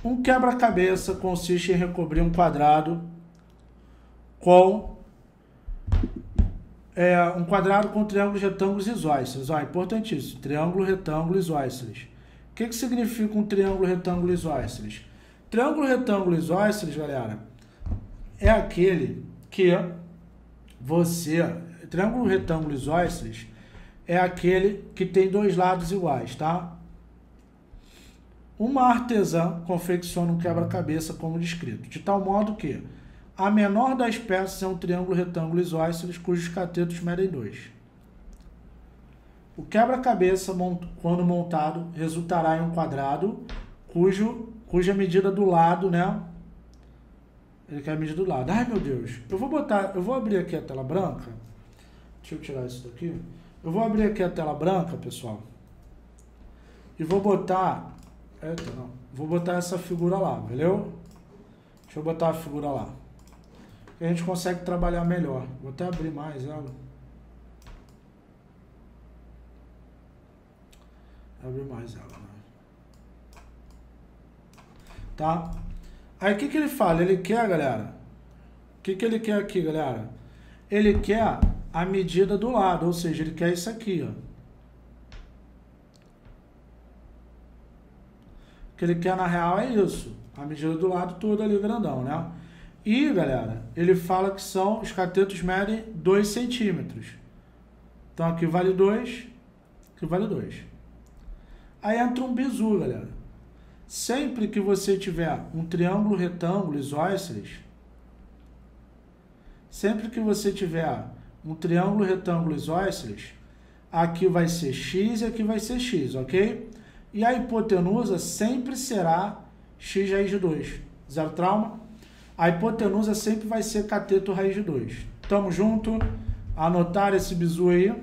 Um quebra-cabeça consiste em recobrir um quadrado com triângulos, retângulos e isósceles. Ó, importantíssimo. Triângulo, retângulo, isósceles. O que significa um triângulo, retângulo, isósceles? Triângulo, retângulo, isósceles, galera, é aquele que triângulo, retângulo, isósceles é aquele que tem dois lados iguais, tá? Uma artesã confecciona um quebra-cabeça como descrito, de tal modo que a menor das peças é um triângulo, retângulo, isósceles, cujos catetos medem 2. O quebra-cabeça, quando montado, resultará em um quadrado cuja medida do lado, né? Ele quer a medida do lado. Ai, meu Deus. Eu vou abrir aqui a tela branca. Deixa eu tirar isso daqui. Eu vou abrir aqui a tela branca, pessoal. E vou botar... Vou botar essa figura lá, valeu? Deixa eu botar a figura lá. Que a gente consegue trabalhar melhor. Vou até abrir mais ela. Abrir mais ela, né? Tá? Aí o que ele fala? Ele quer, galera? O que ele quer aqui, galera? Ele quer a medida do lado, ou seja, ele quer isso aqui, ó. O que ele quer na real é isso. A medida do lado todo ali grandão, né? E, galera, ele fala que os catetos medem 2 centímetros. Então aqui vale 2, aqui vale 2. Aí entra um bizu, galera. Sempre que você tiver um triângulo, retângulo, isósceles, aqui vai ser x e aqui vai ser x, ok? E a hipotenusa sempre será x raiz de 2. Zero trauma? A hipotenusa sempre vai ser cateto raiz de 2. Tamo junto? Anotar esse bizu aí.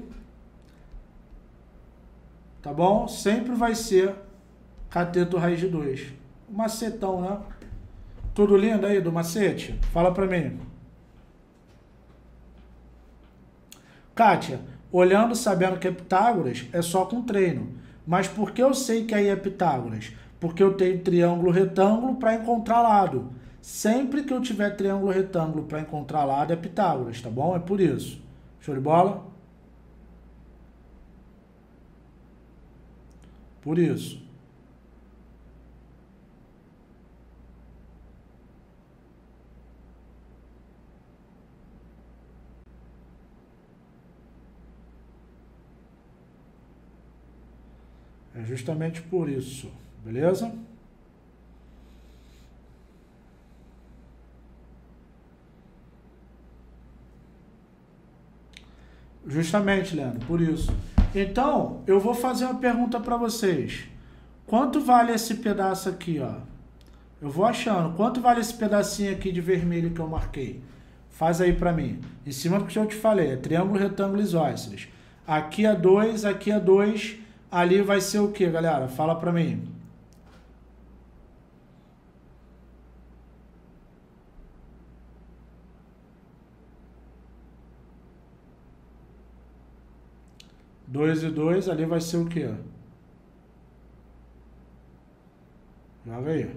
Tá bom? Sempre vai ser cateto raiz de 2. O macetão, né? Tudo lindo aí do macete? Fala pra mim. Kátia, olhando, sabendo que é Pitágoras, é só com treino. Mas por que eu sei que aí é Pitágoras? Porque eu tenho triângulo, retângulo para encontrar lado. Sempre que eu tiver triângulo, retângulo para encontrar lado é Pitágoras, tá bom? É por isso. Show de bola? Por isso. É justamente por isso, beleza? Justamente, Leandro, por isso. Então, eu vou fazer uma pergunta para vocês. Quanto vale esse pedaço aqui, ó? Eu vou achando. Quanto vale esse pedacinho aqui de vermelho que eu marquei? Faz aí para mim. Em cima do que eu te falei, é triângulo, retângulo, isósceles. Aqui é 2, aqui é 2. Ali vai ser o que, galera? Fala para mim. Dois e 2, ali vai ser o que? Joga aí.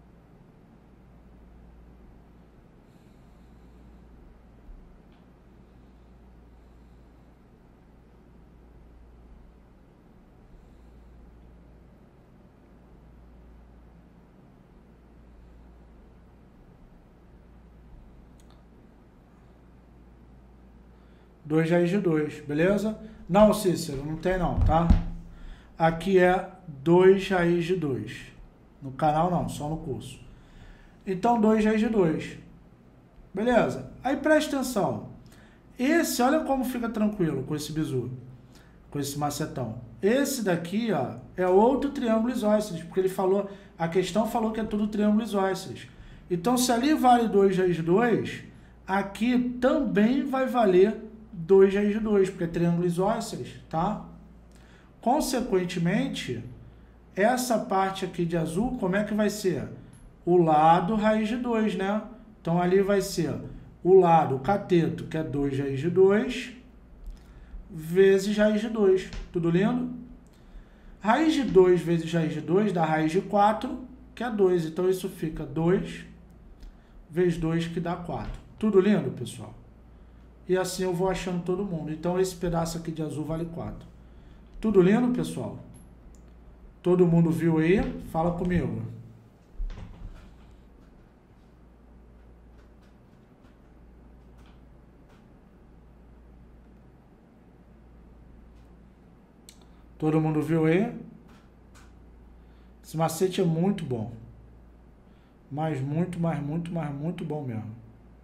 Dois raiz de 2, beleza? Não, Cícero, não tem não, tá? Aqui é 2 raiz de 2. No canal não, só no curso. Então, 2 raiz de 2. Beleza? Aí presta atenção. Esse, olha como fica tranquilo com esse bizu. Com esse macetão. Esse daqui, ó, é outro triângulo isósceles. Porque ele falou, a questão falou que é tudo triângulo isósceles. Então, se ali vale 2 raiz de 2, aqui também vai valer 2 raiz de 2, porque é triângulo isósceles, tá? Consequentemente, essa parte aqui de azul, como é que vai ser? O lado raiz de 2, né? Então, ali vai ser o lado, o cateto, que é 2 raiz de 2, vezes raiz de 2. Tudo lindo? Raiz de 2 vezes raiz de 2 dá raiz de 4, que é 2. Então, isso fica 2 vezes 2, que dá 4. Tudo lindo, pessoal? E assim eu vou achando todo mundo. Então, esse pedaço aqui de azul vale 4. Tudo lindo, pessoal? Todo mundo viu aí? Fala comigo. Todo mundo viu aí? Esse macete é muito bom. Mas muito bom mesmo.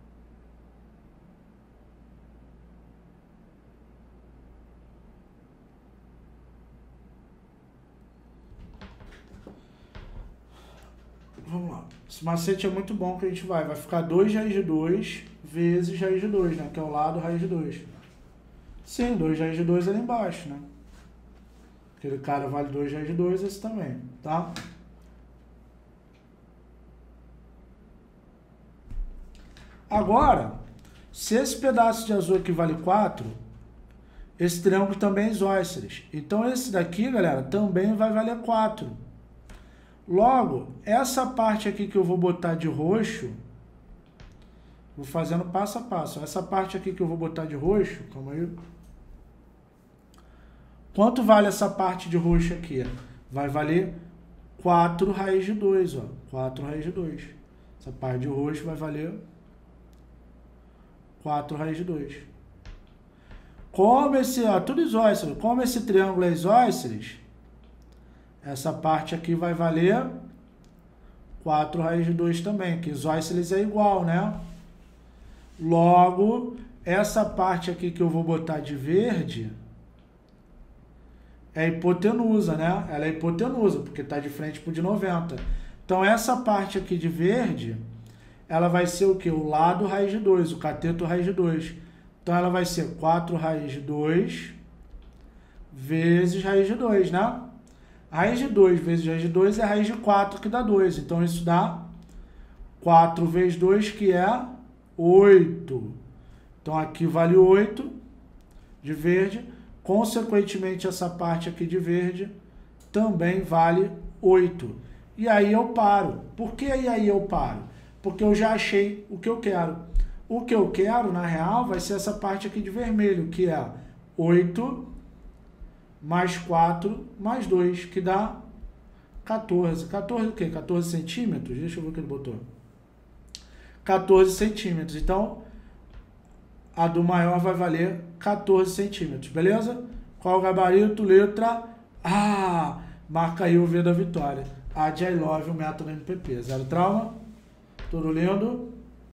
Vamos lá. Esse macete é muito bom que a gente vai ficar 2 raiz de 2 vezes raiz de 2, né? Que é o lado raiz de 2. Sim, 2 raiz de 2 ali embaixo, né? Aquele cara vale 2 raiz de 2, esse também, tá? Agora, se esse pedaço de azul aqui vale 4, esse triângulo também é isósceles. Então, esse daqui, galera, também vai valer 4. Logo, essa parte aqui que eu vou botar de roxo, vou fazendo passo a passo. Essa parte aqui que eu vou botar de roxo, calma aí. Quanto vale essa parte de roxo aqui? Vai valer 4 raiz de 2, ó. 4 raiz de 2. Essa parte de roxo vai valer 4 raiz de 2. Como esse, ó, tudo isósceles, como esse triângulo é isósceles, essa parte aqui vai valer 4 raiz de 2 também, que isósceles é igual, né? Logo, essa parte aqui que eu vou botar de verde é hipotenusa, né? Ela é hipotenusa, porque está de frente para o de 90. Então, essa parte aqui de verde, ela vai ser o quê? O lado raiz de 2, o cateto raiz de 2. Então, ela vai ser 4 raiz de 2 vezes raiz de 2, né? Raiz de 2 vezes raiz de 2 é raiz de 4, que dá 2. Então, isso dá 4 vezes 2, que é 8. Então, aqui vale 8 de verde. Consequentemente, essa parte aqui de verde também vale 8. E aí eu paro. Por que aí eu paro? Porque eu já achei o que eu quero. O que eu quero, na real, vai ser essa parte aqui de vermelho, que é 8 mais 4 mais 2, que dá 14. 14 o quê? 14 centímetros? Deixa eu ver o que ele botou. 14 centímetros. Então, a do maior vai valer 14 centímetros, beleza? Qual o gabarito? Letra A. Marca aí o V da vitória. A de I Love, o método NPP. Zero trauma? Tudo lindo?